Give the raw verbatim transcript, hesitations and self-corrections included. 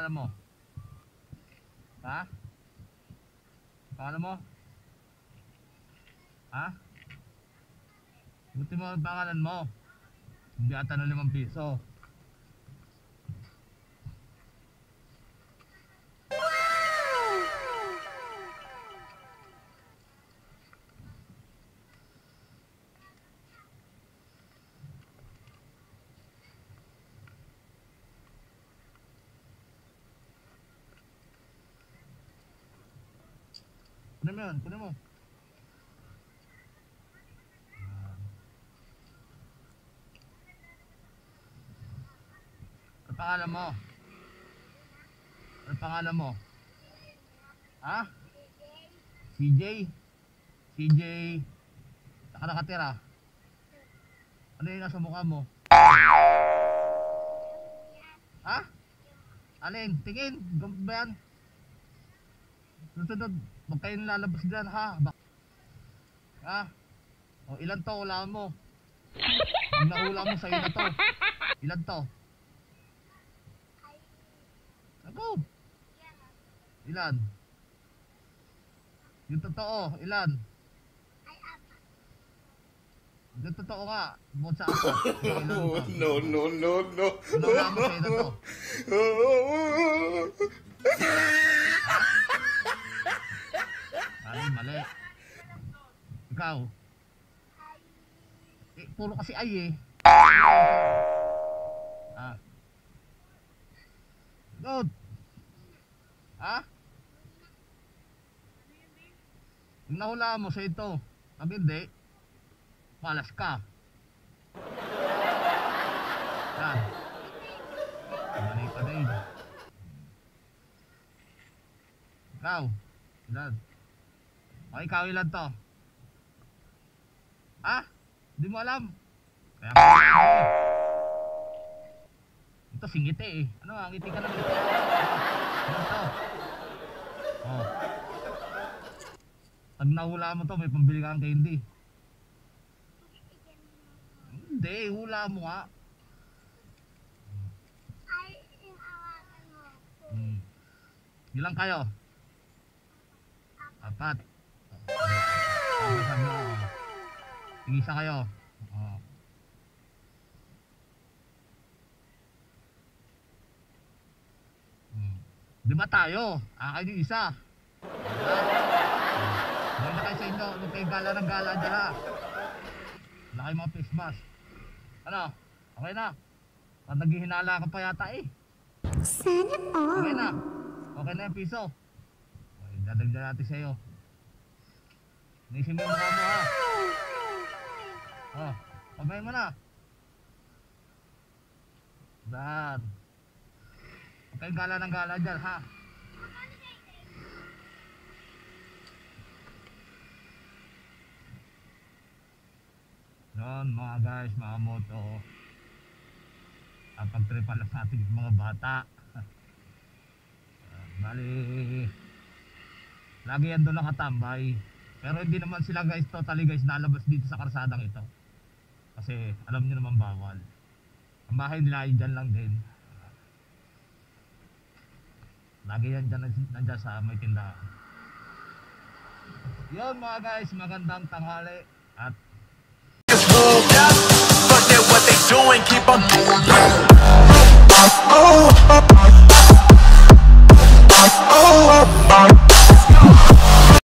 pangalan mo? Ha? Pangalan mo? Ha? Buti mo ang pangalan mo. Biyata ng limang piso. Kunin mo yun, kunin mo. Ano pangalan mo? Ano pangalan mo? Ha? C J? C J? Saka nakatira? Ano yung nasa mukha mo? Ha? Alin? Tingin? Gamit ba yan? Susunod, huwag kayong lalabas dyan ha? Ha? O ilan to? Hulaan mo. Pag nahula mo sa'yo na to. Ilan to? Ako? Ilan? Yung totoo, ilan? Yung totoo nga, buot sa ako. No, no, no, no, no. Hulaan mo sa'yo na to. Mali, mali. Ikaw? Eh, puro kasi ay eh. Ah. Good. Ha? Yung nahulaan mo sa ito. Pag hindi, malas ka. Yan. Mali pa din. Ikaw? Ilan? O ikaw ilan to? Ha? Hindi mo alam? Kaya ka alam. Ito singiti eh. Ano nga? Ngiti ka lang ngiti. Ano to? Oh. Pag nahula mo to, may pambili kang candy. Hindi, hula mo nga. Hmm. Ilan kayo? Apat. Sabi sabi mo. Tig-isa kayo. Oh. Hmm. Di ba tayo? Akin yung isa. Dahil na kayo sa inyo. Huwag kayo gala ng gala dyan ha. Wala kayo mga face mask. Ano? Okay na. Pag naghihinala ka pa yata eh. Sana all. Okay na. Okay na yung piso. Okay, dadagdag natin sa'yo. Nisin mo yung mukha mo ha. Oh, pabay mo na. Dan. Huwag kayong gala ng gala dyan ha. Yun mga guys, mga moto. Ang pagtripan lang natin yung mga bata. uh, Bali lagi yan doon nakatambay. Pero hindi naman sila guys totally guys nalabas dito sa karsadang ito. Kasi alam nyo naman bawal. Ang bahay nila ay dyan lang din. Lagi yan dyan nandiyan sa may tindahan. Yun mga guys, magandang tanghali. At Forget what they doing, keep on